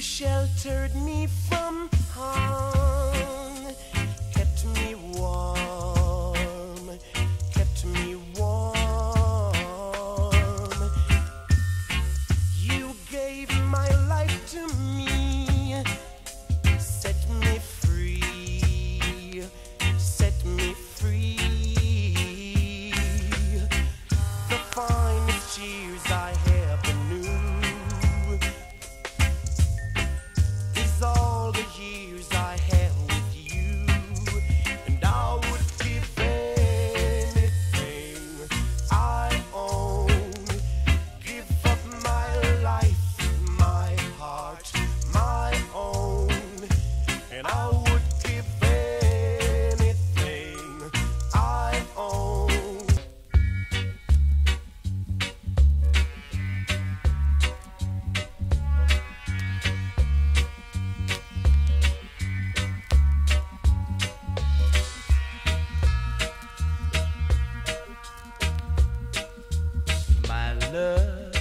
sheltered me from harm, kept me warm, kept me warm. You gave my life to me, set me free, set me free. The finest years I ever knew is all the years I had with you, and I would give anything I own, give up my life, my heart, my own, and I would give anything I own. My love,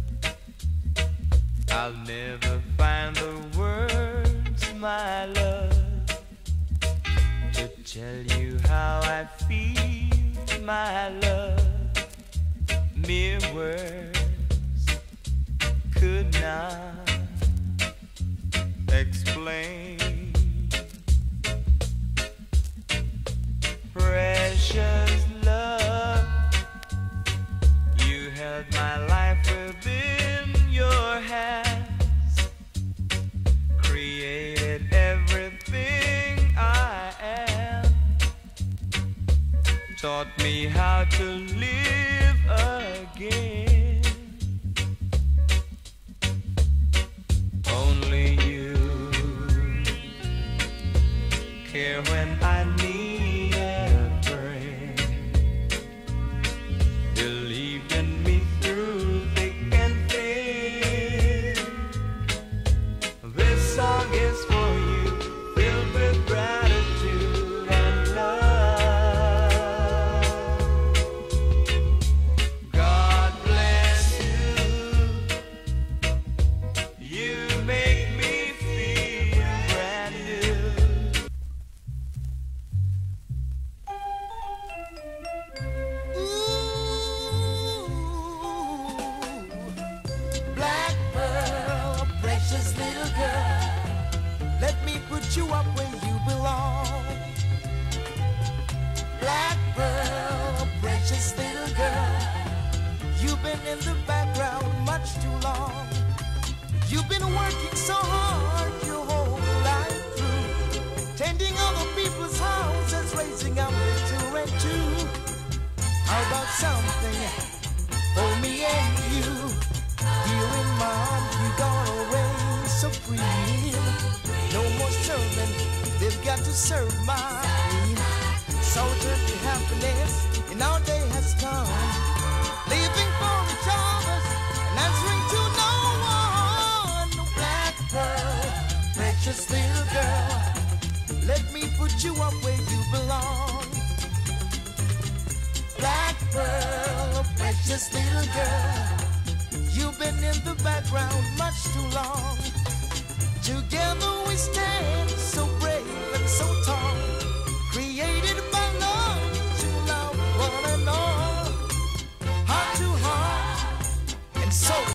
I'll never find the words, my love, to tell you how I feel, my love. Mere words could not explain. Precious love, you held my life within your hands, created everything I am, taught me how to live again. Only you care when I need a friend, believed in me through thick and thin. This song is for you, filled with gratitude and love. God bless you, you make me feel brand new. Black pearl, precious little girl, let me put you up where you belong. Black pearl, precious little girl, you've been in the background much too long. You've been working so hard your whole life through, tending other people's houses, raising up the two and two. How about something for me and you? Here in my arms you gonna reign supreme. No more serving, they've got to serve mine. Soldier to happiness in our day has come, living for each other and answering to no one. No black pearl, precious little girl, let me put you up where you belong. Black pearl, precious little girl, you've been in the background much too long.